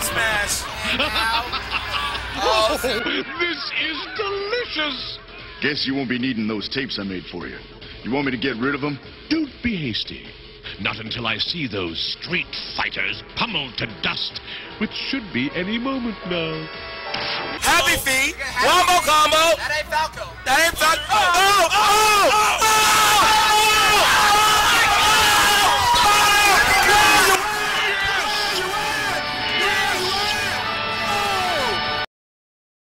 smash. Oh, this is delicious. Guess you won't be needing those tapes I made for you. You want me to get rid of them? Don't be hasty. Not until I see those street fighters pummeled to dust, which should be any moment now. Happy feet. Wombo combo. That ain't Falco. That ain't Falco. Oh!